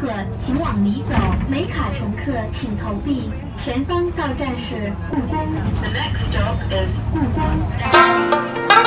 客请往里走，没卡乘客请投币。前方到站是故宫。The next stop is 故宫。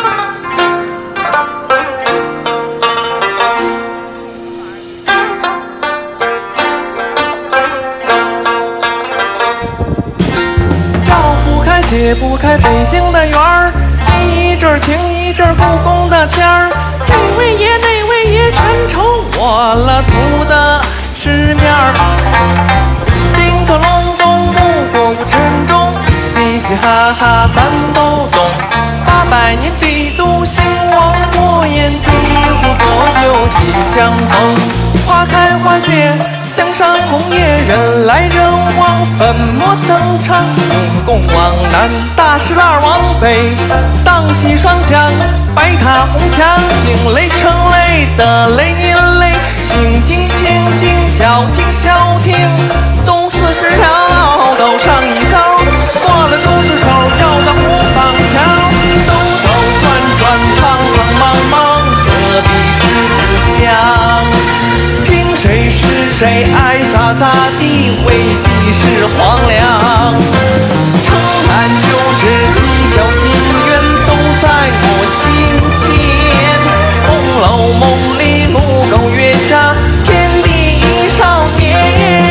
解不开北京的缘儿，一阵情一阵故宫的天儿，这位爷那位爷全瞅我了，图的是面儿。叮咚隆咚，木过无尘中，嘻嘻哈哈咱都懂。800年帝都兴亡，过眼醍醐，左右吉祥逢。花开花谢，香山红叶，人来人往，粉墨登场，东宫往南，大石栏往北，荡起双桨，白塔红墙，听雷成雷的雷音雷，清静清静，小听小听，东四十条走上一遭，过了朱市口，绕到湖坊桥，兜兜转转，苍苍茫茫，何必是乡？谁是谁爱咋咋地，未必是荒凉。城南旧事，啼笑姻缘，都在我心间。红楼梦里，暮狗月下，天地一少年。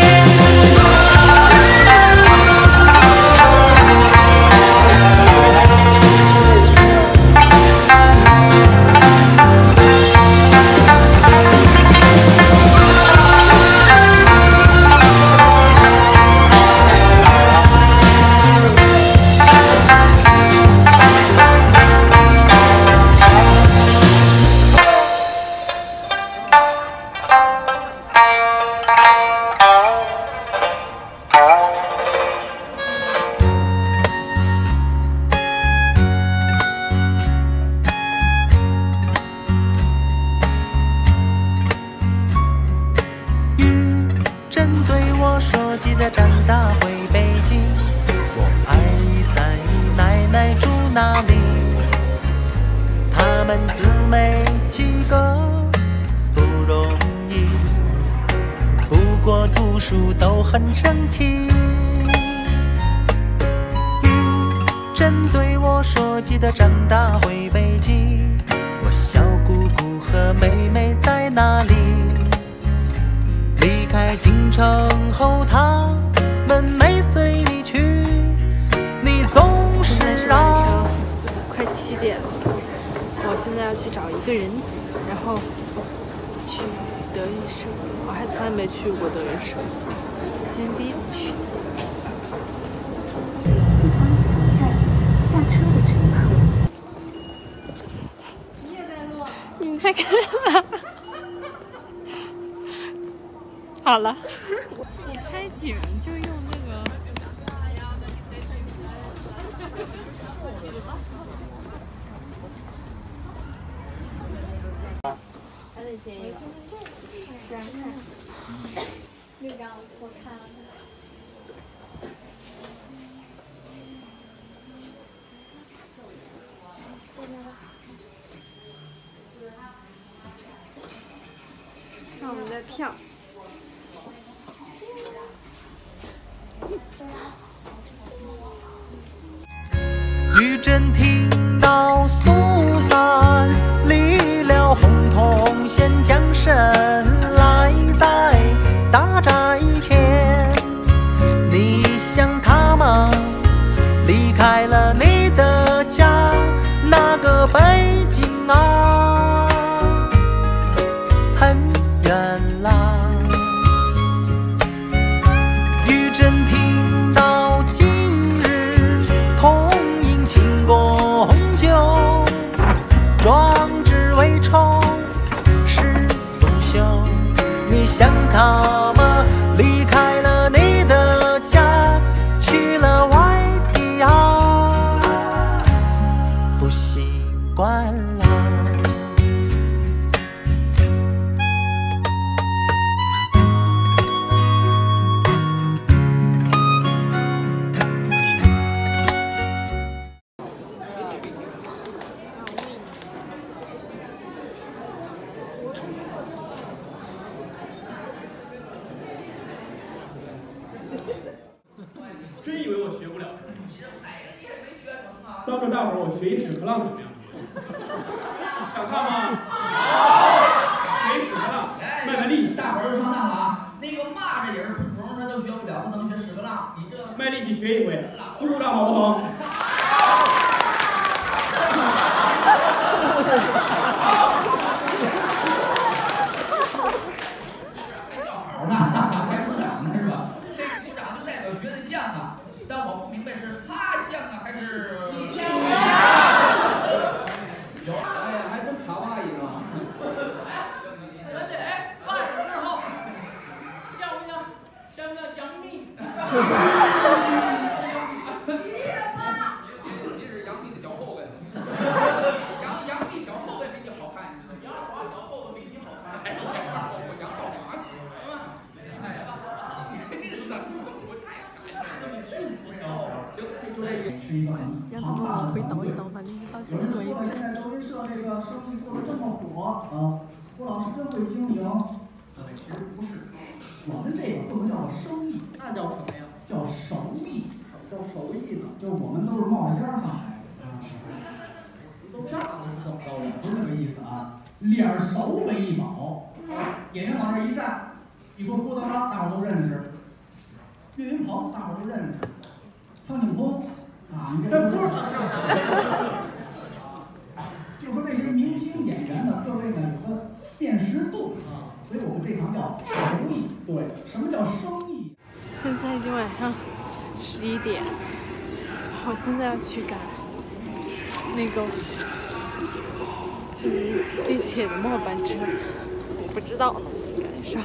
去过德云社，今天第一次去。 下车的乘客。 你在干嘛？好了，我拍景就用那个。 那张我看了。 看我们的票。 玉真听到苏三离了红铜线，将身来在大寨前。你想他吗？离开了你的家，那个北京啊，很远啦。玉真听到今日同饮庆功酒，壮志未酬誓不休。你想他吗？离开了你的家，去了外地啊，不习惯了。 诉大伙儿我学一屎壳郎怎么样？想看吗？学一屎壳郎，卖卖力气。 大伙儿都上当了啊！那个蚂蚱也是普通他都学不了，他能学屎壳郎？你这卖力气学一回，鼓鼓掌好不好？ 还叫好呢，还鼓掌呢是吧？这鼓掌就代表学的像啊，但我不明白是他像啊还是你像啊？有，哎呀，还真卡哇伊呢。哎，蚂蚱二号，像不像？像不像杨幂？你是杨幂的脚后跟。杨幂脚后跟比你好看，杨华脚后跟比你好看。哎呀，我杨少华可哎呀，你这舌头不太好。行，这就这个是一个很庞大的团队。有人说现在德云社这个生意做得这么火啊，郭老师真会经营。其实不是，我们这个不能叫做生意，那叫什么呀？叫手艺。什么叫手艺呢？就是我们都是冒着烟上来的。都仗着是怎么着的？不是这个意思啊！脸熟为一宝，演员往这一站，一说郭德纲，大伙都认识；岳云鹏，大伙都认识；苍井空啊，你这不是苍井空。就说这些明星演员呢，各位呢有个辨识度啊，所以我们这行叫手艺。对，什么叫生意？ 现在已经晚上11点，我现在要去赶那个地铁的末班车，我不知道能不能赶上。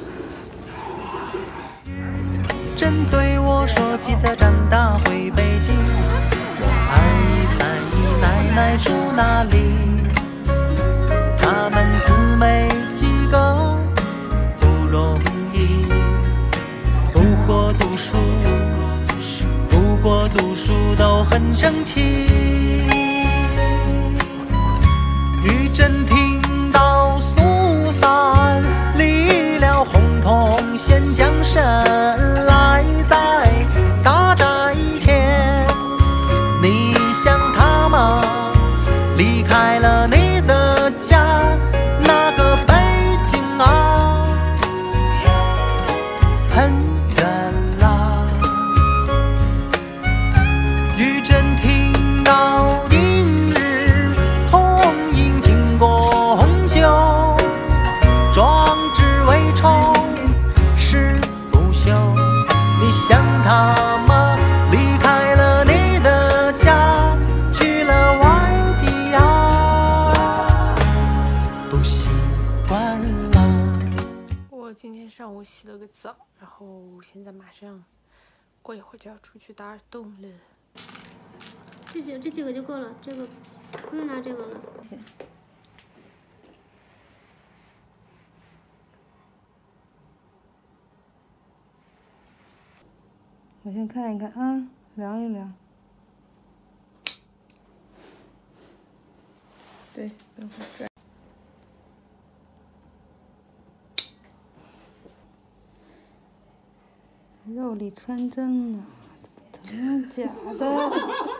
针对我说起的站大回北京，我2、3、1奶奶住哪里？他们姊妹几个不容易，不过读书都很争气。玉珍听到苏三离了洪洞县将身来，在大寨前，你想他吗？离开了你的家，那个北京啊，很远啦。玉珍听到明日红迎进宫酒，壮志未酬誓不休。你想他吗？离开了你的家，去了外地呀，不习惯了。 我今天上午洗了个澡，然后现在马上过一会儿就要出去打洞了。 这几个就够了，这个不用拿这个了。 我先看一看啊，量一量。对，等会拽。肉里穿针呢，真的假的？